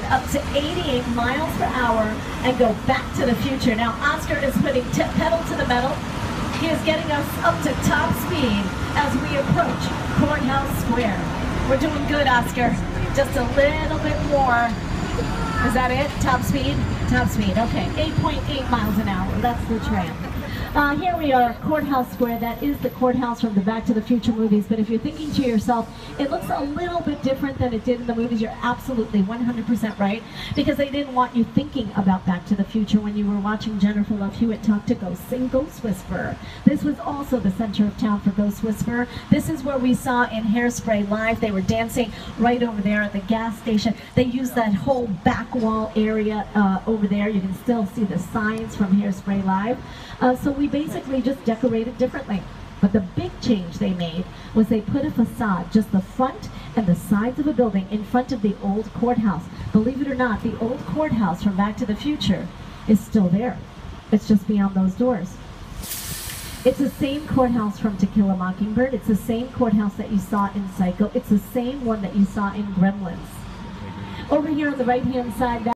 up to 88 miles per hour and go back to the future. Now Oscar is putting pedal to the metal. He is getting us up to top speed as we approach Courthouse Square. We're doing good, Oscar. Just a little bit more. Is that it? Top speed? Top speed, okay. 8.8 miles an hour, that's the tram. Here we are, Courthouse Square. That is the courthouse from the Back to the Future movies, but if you're thinking to yourself, it looks a little bit different than it did in the movies, you're absolutely 100% right, because they didn't want you thinking about Back to the Future when you were watching Jennifer Love Hewitt talk to Ghosts in Ghost Whisperer. This was also the center of town for Ghost Whisperer. This is where we saw in Hairspray Live, they were dancing right over there at the gas station. They used that whole back wall area over there. You can still see the signs from Hairspray Live. So we basically just decorated differently. But the big change they made was they put a facade, just the front and the sides of a building in front of the old courthouse. Believe it or not, the old courthouse from Back to the Future is still there. It's just beyond those doors. It's the same courthouse from To Kill a Mockingbird. It's the same courthouse that you saw in Psycho. It's the same one that you saw in Gremlins. Over here on the right-hand side,